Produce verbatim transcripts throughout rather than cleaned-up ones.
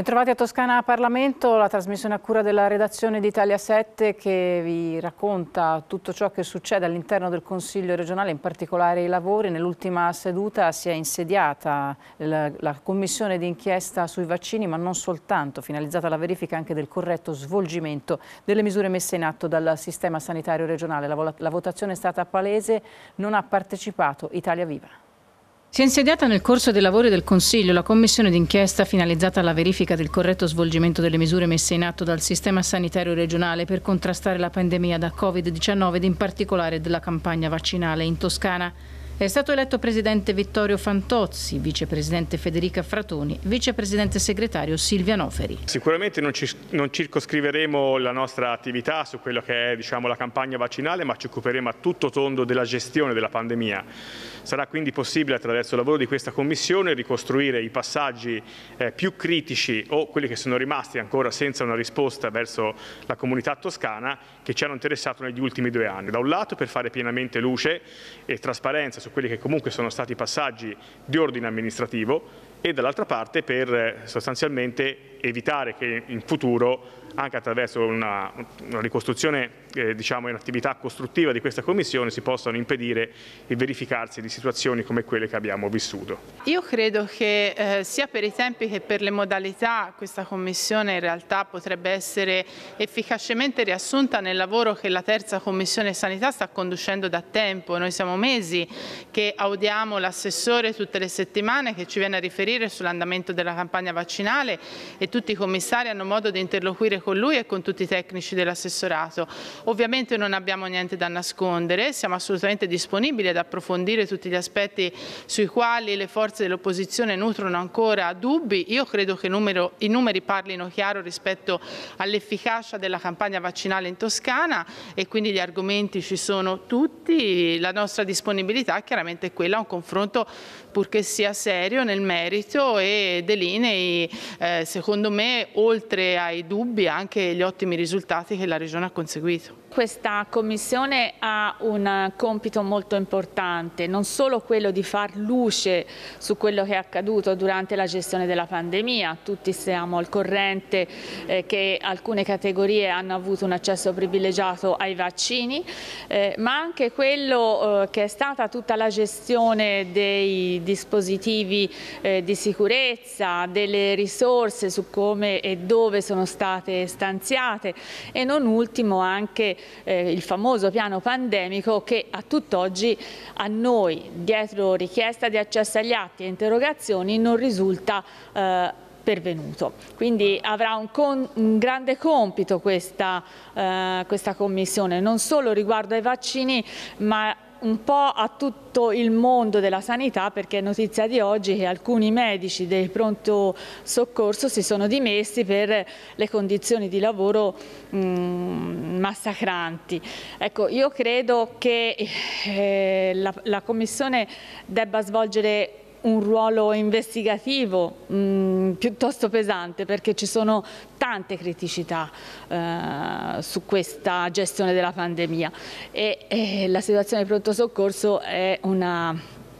Bentrovati a Toscana Parlamento, la trasmissione a cura della redazione di Italia sette che vi racconta tutto ciò che succede all'interno del Consiglio regionale, in particolare i lavori. Nell'ultima seduta si è insediata la, la commissione d'inchiesta sui vaccini, ma non soltanto, finalizzata alla verifica anche del corretto svolgimento delle misure messe in atto dal sistema sanitario regionale. La, la votazione è stata palese, non ha partecipato Italia Viva. Si è insediata nel corso dei lavori del Consiglio la commissione d'inchiesta finalizzata alla verifica del corretto svolgimento delle misure messe in atto dal sistema sanitario regionale per contrastare la pandemia da Covid diciannove ed in particolare della campagna vaccinale in Toscana. È stato eletto presidente Vittorio Fantozzi, vicepresidente Federica Fratoni, vicepresidente segretario Silvia Noferi. Sicuramente non, ci, non circoscriveremo la nostra attività su quello che è diciamo, la campagna vaccinale, ma ci occuperemo a tutto tondo della gestione della pandemia. Sarà quindi possibile attraverso il lavoro di questa commissione ricostruire i passaggi eh, più critici o quelli che sono rimasti ancora senza una risposta verso la comunità toscana che ci hanno interessato negli ultimi due anni. Da un lato per fare pienamente luce e trasparenza su quelli che comunque sono stati passaggi di ordine amministrativo e dall'altra parte per sostanzialmente evitare che in futuro, anche attraverso una, una ricostruzione eh, diciamo in attività costruttiva di questa Commissione, si possano impedire il verificarsi di situazioni come quelle che abbiamo vissuto. Io credo che eh, sia per i tempi che per le modalità questa Commissione in realtà potrebbe essere efficacemente riassunta nel lavoro che la terza Commissione Sanità sta conducendo da tempo. Noi siamo mesi che audiamo l'assessore tutte le settimane che ci viene a riferire sull'andamento della campagna vaccinale e tutti i commissari hanno modo di interloquire con lui e con tutti i tecnici dell'assessorato. Ovviamente non abbiamo niente da nascondere, siamo assolutamente disponibili ad approfondire tutti gli aspetti sui quali le forze dell'opposizione nutrono ancora dubbi. Io credo che numero, i numeri parlino chiaro rispetto all'efficacia della campagna vaccinale in Toscana e quindi gli argomenti ci sono tutti. La nostra disponibilità chiaramente è quella a un confronto purché sia serio nel merito e delinei, eh, secondo me, oltre ai dubbi, anche gli ottimi risultati che la Regione ha conseguito. Questa Commissione ha un compito molto importante, non solo quello di far luce su quello che è accaduto durante la gestione della pandemia, tutti siamo al corrente eh, che alcune categorie hanno avuto un accesso privilegiato ai vaccini, eh, ma anche quello eh, che è stata tutta la gestione dei dispositivi eh, di sicurezza, delle risorse su come e dove sono state stanziate e non ultimo anche Eh, il famoso piano pandemico che a tutt'oggi a noi, dietro richiesta di accesso agli atti e interrogazioni, non risulta eh, pervenuto. Quindi avrà un, con, un grande compito questa, eh, questa Commissione, non solo riguardo ai vaccini, ma un po' a tutto il mondo della sanità, perché è notizia di oggi che alcuni medici del pronto soccorso si sono dimessi per le condizioni di lavoro mh, massacranti. Ecco, io credo che eh, la, la Commissione debba svolgere un ruolo investigativo mh, piuttosto pesante, perché ci sono tante criticità eh, su questa gestione della pandemia e, e la situazione di pronto soccorso è una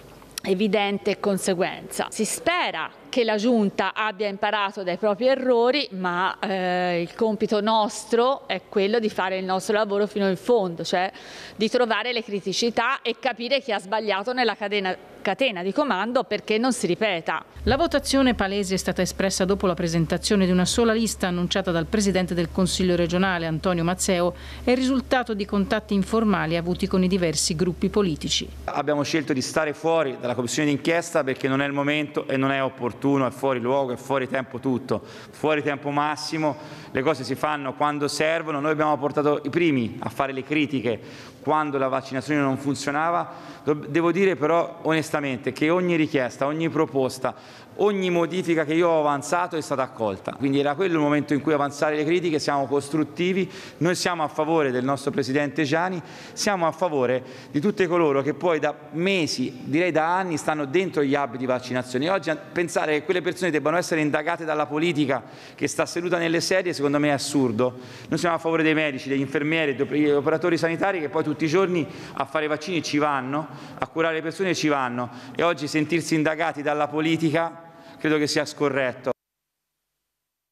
evidente conseguenza. Si spera che la Giunta abbia imparato dai propri errori, ma eh, il compito nostro è quello di fare il nostro lavoro fino in fondo, cioè di trovare le criticità e capire chi ha sbagliato nella catena, catena di comando perché non si ripeta. La votazione palese è stata espressa dopo la presentazione di una sola lista annunciata dal Presidente del Consiglio regionale Antonio Mazzeo e il risultato di contatti informali avuti con i diversi gruppi politici. Abbiamo scelto di stare fuori dalla Commissione d'inchiesta perché non è il momento e non è opportuno. È fuori luogo, è fuori tempo tutto, fuori tempo massimo, le cose si fanno quando servono. Noi abbiamo portato i primi a fare le critiche quando la vaccinazione non funzionava. Devo dire però onestamente che ogni richiesta, ogni proposta, ogni modifica che io ho avanzato è stata accolta, quindi era quello il momento in cui avanzare le critiche. Siamo costruttivi, noi siamo a favore del nostro Presidente Giani, siamo a favore di tutti coloro che poi da mesi, direi da anni, stanno dentro gli hub di vaccinazione. Oggi pensare che quelle persone debbano essere indagate dalla politica che sta seduta nelle sedie secondo me è assurdo. Noi siamo a favore dei medici, degli infermieri, degli operatori sanitari che poi tutti i giorni a fare i vaccini ci vanno, a curare le persone ci vanno, e oggi sentirsi indagati dalla politica credo che sia scorretto.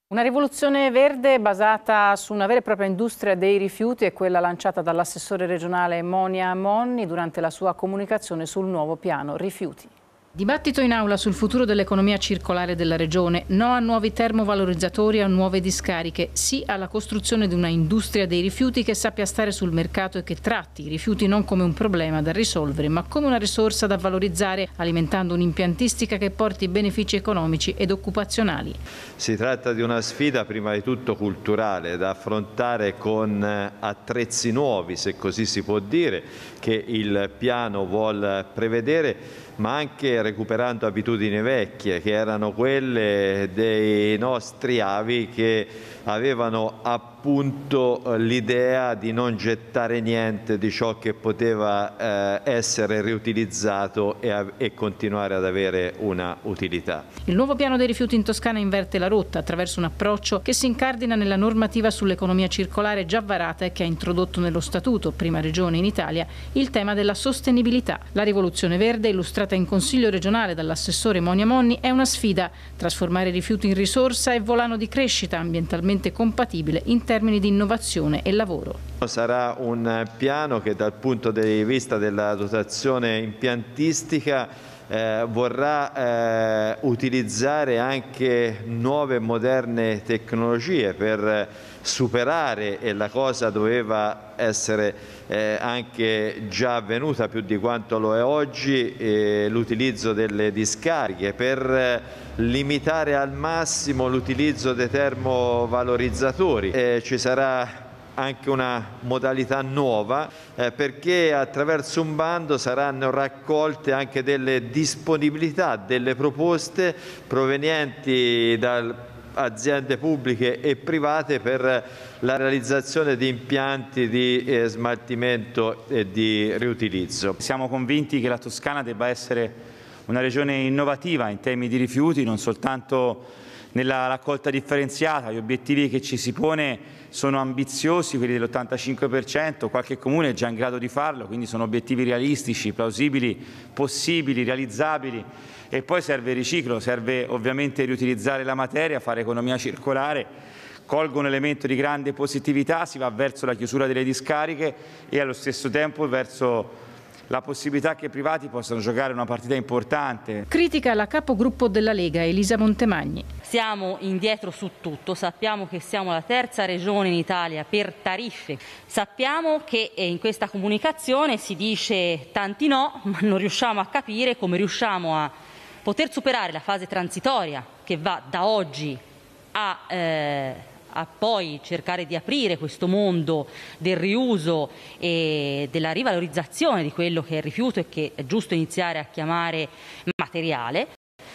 Una rivoluzione verde basata su una vera e propria industria dei rifiuti è quella lanciata dall'assessore regionale Monia Monni durante la sua comunicazione sul nuovo piano rifiuti. Dibattito in aula sul futuro dell'economia circolare della Regione, no a nuovi termovalorizzatori e a nuove discariche, sì alla costruzione di una industria dei rifiuti che sappia stare sul mercato e che tratti i rifiuti non come un problema da risolvere, ma come una risorsa da valorizzare, alimentando un'impiantistica che porti benefici economici ed occupazionali. Si tratta di una sfida prima di tutto culturale da affrontare con attrezzi nuovi, se così si può dire, che il piano vuol prevedere, ma anche recuperando abitudini vecchie che erano quelle dei nostri avi che avevano appunto l'idea di non gettare niente di ciò che poteva eh, essere riutilizzato e, e continuare ad avere una utilità. Il nuovo piano dei rifiuti in Toscana inverte la rotta attraverso un approccio che si incardina nella normativa sull'economia circolare già varata e che ha introdotto nello statuto, prima regione in Italia, il tema della sostenibilità. La rivoluzione verde, illustrata in Consiglio regionale dall'assessore Monia Monni, è una sfida: trasformare i rifiuti in risorsa e volano di crescita ambientalmente compatibile in termini di innovazione e lavoro. Sarà un piano che dal punto di vista della dotazione impiantistica Eh, vorrà eh, utilizzare anche nuove e moderne tecnologie per superare, e la cosa doveva essere eh, anche già avvenuta più di quanto lo è oggi, eh, l'utilizzo delle discariche, per eh, limitare al massimo l'utilizzo dei termovalorizzatori. Eh, ci sarà anche una modalità nuova eh, perché attraverso un bando saranno raccolte anche delle disponibilità, delle proposte provenienti da aziende pubbliche e private per la realizzazione di impianti di eh, smaltimento e di riutilizzo. Siamo convinti che la Toscana debba essere una regione innovativa in temi di rifiuti, non soltanto nella raccolta differenziata. Gli obiettivi che ci si pone sono ambiziosi, quelli dell'ottantacinque per cento, qualche comune è già in grado di farlo, quindi sono obiettivi realistici, plausibili, possibili, realizzabili. E poi serve il riciclo, serve ovviamente riutilizzare la materia, fare economia circolare. Colgo un elemento di grande positività, si va verso la chiusura delle discariche e allo stesso tempo verso la possibilità che i privati possano giocare una partita importante. Critica la capogruppo della Lega, Elisa Montemagni. Siamo indietro su tutto, sappiamo che siamo la terza regione in Italia per tariffe, sappiamo che in questa comunicazione si dice tanti no, ma non riusciamo a capire come riusciamo a poter superare la fase transitoria che va da oggi a... Eh, a poi cercare di aprire questo mondo del riuso e della rivalorizzazione di quello che è il rifiuto e che è giusto iniziare a chiamare materiale.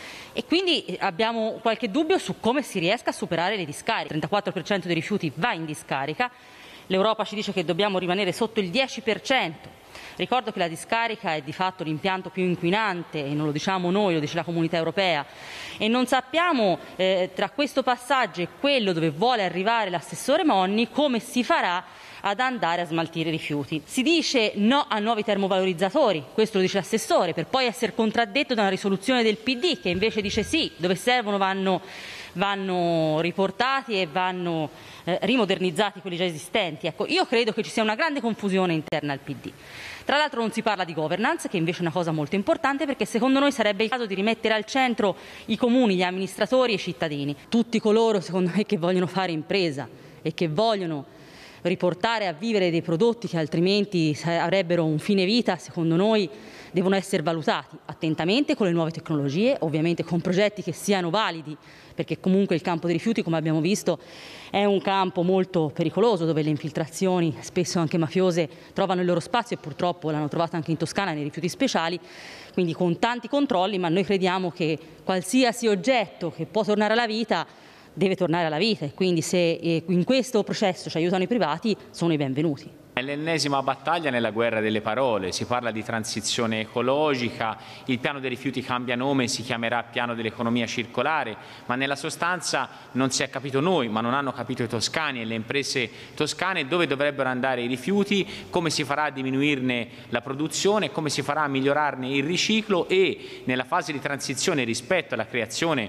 E quindi abbiamo qualche dubbio su come si riesca a superare le discariche. Il trentaquattro per cento dei rifiuti va in discarica, l'Europa ci dice che dobbiamo rimanere sotto il dieci per cento. Ricordo che la discarica è di fatto l'impianto più inquinante, e non lo diciamo noi, lo dice la Comunità Europea, e non sappiamo eh, tra questo passaggio e quello dove vuole arrivare l'assessore Monni come si farà ad andare a smaltire i rifiuti. Si dice no a nuovi termovalorizzatori, questo lo dice l'assessore, per poi essere contraddetto da una risoluzione del P D che invece dice sì, dove servono vanno, vanno riportati e vanno eh, rimodernizzati quelli già esistenti. Ecco, io credo che ci sia una grande confusione interna al P D. Tra l'altro non si parla di governance, che invece è una cosa molto importante, perché secondo noi sarebbe il caso di rimettere al centro i comuni, gli amministratori e i cittadini. Tutti coloro, secondo me, che vogliono fare impresa e che vogliono riportare a vivere dei prodotti che altrimenti avrebbero un fine vita, secondo noi devono essere valutati attentamente con le nuove tecnologie, ovviamente con progetti che siano validi, perché comunque il campo dei rifiuti, come abbiamo visto, è un campo molto pericoloso, dove le infiltrazioni, spesso anche mafiose, trovano il loro spazio, e purtroppo l'hanno trovato anche in Toscana nei rifiuti speciali, quindi con tanti controlli, ma noi crediamo che qualsiasi oggetto che può tornare alla vita deve tornare alla vita, e quindi se in questo processo ci aiutano i privati sono i benvenuti. È l'ennesima battaglia nella guerra delle parole, si parla di transizione ecologica, il piano dei rifiuti cambia nome, si chiamerà piano dell'economia circolare, ma nella sostanza non si è capito noi, ma non hanno capito i toscani e le imprese toscane dove dovrebbero andare i rifiuti, come si farà a diminuirne la produzione, come si farà a migliorarne il riciclo e nella fase di transizione rispetto alla creazione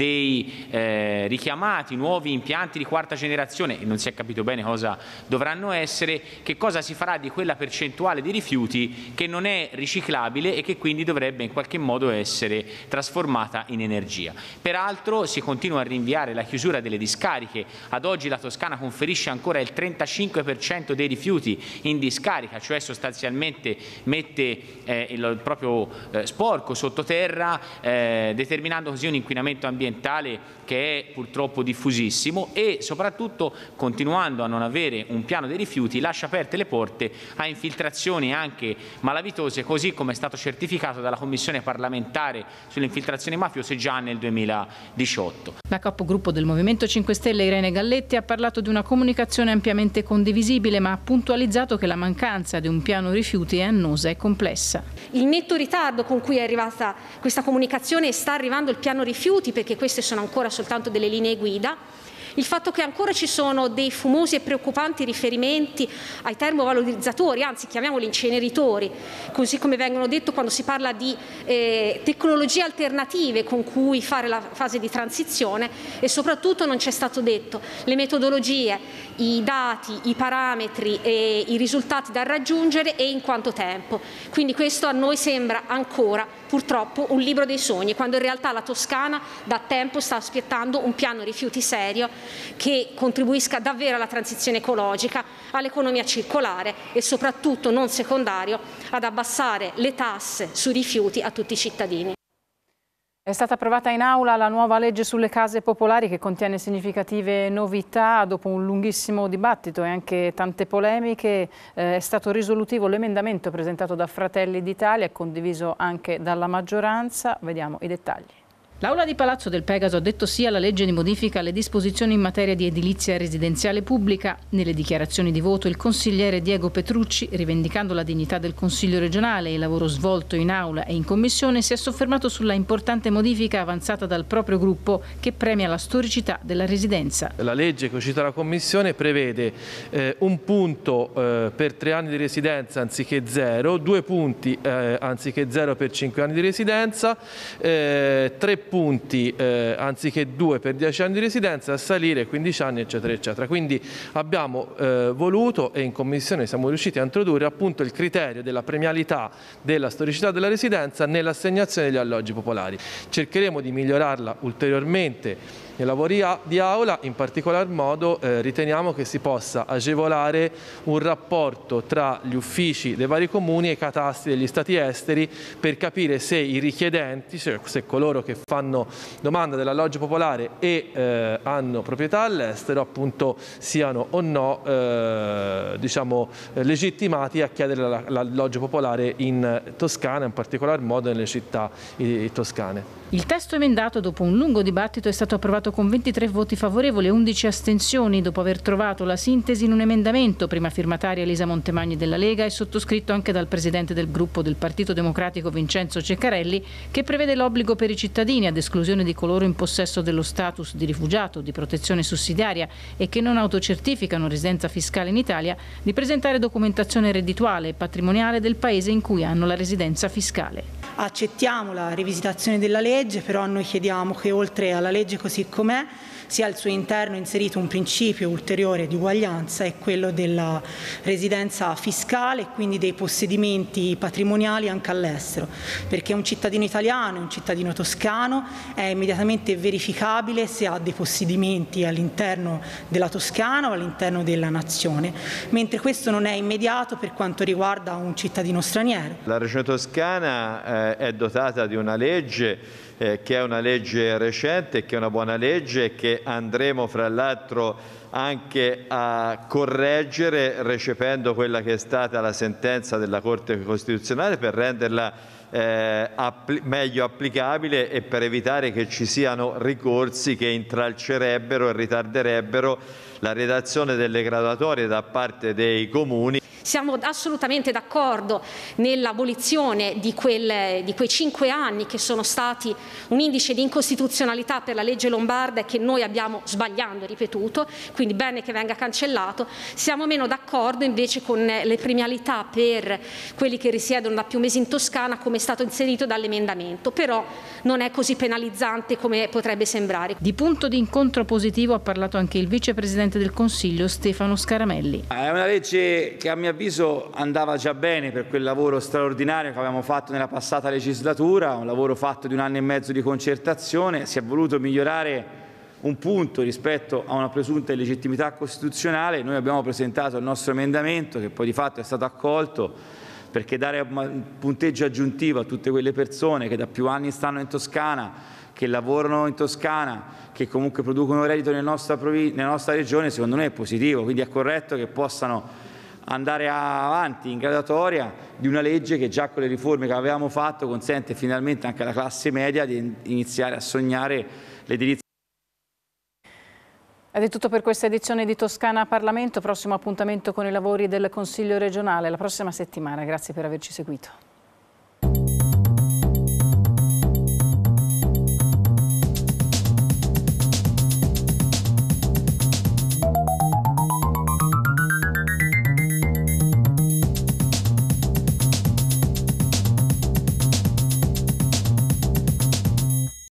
dei eh, richiamati nuovi impianti di quarta generazione, e non si è capito bene cosa dovranno essere, che cosa si farà di quella percentuale di rifiuti che non è riciclabile e che quindi dovrebbe in qualche modo essere trasformata in energia. Peraltro si continua a rinviare la chiusura delle discariche, ad oggi la Toscana conferisce ancora il trentacinque per cento dei rifiuti in discarica, cioè sostanzialmente mette eh, il proprio eh, sporco sottoterra, eh, determinando così un inquinamento ambientale che è purtroppo diffusissimo e soprattutto continuando a non avere un piano dei rifiuti lascia aperte le porte a infiltrazioni anche malavitose, così come è stato certificato dalla Commissione parlamentare sulle infiltrazioni mafiose già nel duemiladiciotto. La capogruppo del Movimento cinque Stelle Irene Galletti ha parlato di una comunicazione ampiamente condivisibile, ma ha puntualizzato che la mancanza di un piano rifiuti è annosa e complessa. Il netto ritardo con cui è arrivata questa comunicazione e sta arrivando il piano rifiuti, perché queste sono ancora soltanto delle linee guida, il fatto che ancora ci sono dei fumosi e preoccupanti riferimenti ai termovalorizzatori, anzi chiamiamoli inceneritori, così come vengono detto quando si parla di eh, tecnologie alternative con cui fare la fase di transizione, e soprattutto non c'è stato detto le metodologie, i dati, i parametri e i risultati da raggiungere e in quanto tempo. Quindi questo a noi sembra ancora purtroppo un libro dei sogni, quando in realtà la Toscana da tempo sta aspettando un piano rifiuti serio che contribuisca davvero alla transizione ecologica, all'economia circolare e soprattutto, non secondario, ad abbassare le tasse sui rifiuti a tutti i cittadini. È stata approvata in aula la nuova legge sulle case popolari che contiene significative novità. Dopo un lunghissimo dibattito e anche tante polemiche eh, è stato risolutivo l'emendamento presentato da Fratelli d'Italia e condiviso anche dalla maggioranza. Vediamo i dettagli. L'Aula di Palazzo del Pegaso ha detto sì alla legge di modifica alle disposizioni in materia di edilizia residenziale pubblica. Nelle dichiarazioni di voto il consigliere Diego Petrucci, rivendicando la dignità del Consiglio regionale e il lavoro svolto in Aula e in Commissione, si è soffermato sulla importante modifica avanzata dal proprio gruppo che premia la storicità della residenza. La legge che è uscita dalla Commissione prevede eh, un punto eh, per tre anni di residenza anziché zero, due punti eh, anziché zero per cinque anni di residenza, eh, tre punti eh, anziché due per dieci anni di residenza, a salire quindici anni eccetera eccetera. Quindi abbiamo eh, voluto e in Commissione siamo riusciti a introdurre appunto il criterio della premialità della storicità della residenza nell'assegnazione degli alloggi popolari. Cercheremo di migliorarla ulteriormente nei lavori di aula, in particolar modo eh, riteniamo che si possa agevolare un rapporto tra gli uffici dei vari comuni e i catastri degli stati esteri per capire se i richiedenti, cioè se coloro che fanno domanda dell'alloggio popolare e eh, hanno proprietà all'estero appunto siano o no eh, diciamo, legittimati a chiedere l'alloggio popolare in Toscana, in particolar modo nelle città eh, toscane. Il testo emendato dopo un lungo dibattito è stato approvato con ventitré voti favorevoli e undici astensioni, dopo aver trovato la sintesi in un emendamento, prima firmataria Elisa Montemagni della Lega e sottoscritto anche dal presidente del gruppo del Partito Democratico Vincenzo Ceccarelli, che prevede l'obbligo per i cittadini, ad esclusione di coloro in possesso dello status di rifugiato o di protezione sussidiaria e che non autocertificano residenza fiscale in Italia, di presentare documentazione reddituale e patrimoniale del paese in cui hanno la residenza fiscale. Accettiamo la rivisitazione della legge, però noi chiediamo che oltre alla legge così com'è sia al suo interno inserito un principio ulteriore di uguaglianza, è quello della residenza fiscale e quindi dei possedimenti patrimoniali anche all'estero, perché un cittadino italiano, un cittadino toscano è immediatamente verificabile se ha dei possedimenti all'interno della Toscana o all'interno della nazione, mentre questo non è immediato per quanto riguarda un cittadino straniero. La Regione Toscana eh, è dotata di una legge Eh, che è una legge recente, che è una buona legge, che andremo fra l'altro anche a correggere recependo quella che è stata la sentenza della Corte Costituzionale per renderla eh, appli- meglio applicabile e per evitare che ci siano ricorsi che intralcerebbero e ritarderebbero la redazione delle graduatorie da parte dei comuni. Siamo assolutamente d'accordo nell'abolizione di, quel, di quei cinque anni che sono stati un indice di incostituzionalità per la legge Lombarda e che noi abbiamo sbagliando ripetuto, quindi bene che venga cancellato. Siamo meno d'accordo invece con le premialità per quelli che risiedono da più mesi in Toscana, come è stato inserito dall'emendamento, però non è così penalizzante come potrebbe sembrare. Di punto di incontro positivo ha parlato anche il vicepresidente del Consiglio Stefano Scaramelli. È una legge che a mio avviso andava già bene per quel lavoro straordinario che avevamo fatto nella passata legislatura, un lavoro fatto di un anno e mezzo di concertazione. Si è voluto migliorare un punto rispetto a una presunta illegittimità costituzionale. Noi abbiamo presentato il nostro emendamento, che poi di fatto è stato accolto, perché dare un punteggio aggiuntivo a tutte quelle persone che da più anni stanno in Toscana, che lavorano in Toscana, che comunque producono reddito nella nostra, nella nostra regione, secondo noi è positivo. Quindi è corretto che possano andare avanti in graduatoria di una legge che già con le riforme che avevamo fatto consente finalmente anche alla classe media di iniziare a sognare l'edilizia. Ed è tutto per questa edizione di Toscana Parlamento. Prossimo appuntamento con i lavori del Consiglio regionale la prossima settimana. Grazie per averci seguito.